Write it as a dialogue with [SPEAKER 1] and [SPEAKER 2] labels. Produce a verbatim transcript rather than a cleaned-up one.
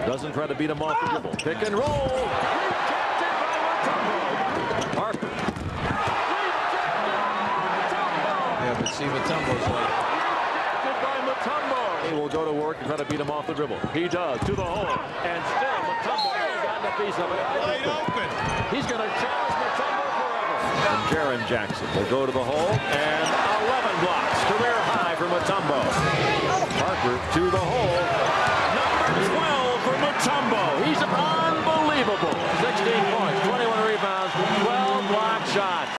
[SPEAKER 1] Doesn't try to beat him off the dribble. Pick and roll. Rejected by Mutombo. Harper.
[SPEAKER 2] Yeah, but see, Mutombo's like.
[SPEAKER 1] Rejected by Mutombo. He will go to work and try to beat him off the dribble. He does to the hole. And still Mutombo has gotten a piece of it.
[SPEAKER 2] Wide open.
[SPEAKER 1] He's going to challenge Mutombo forever. And Jaren Jackson will go to the hole. And eleven blocks. Career high for Mutombo. Harper to the hole.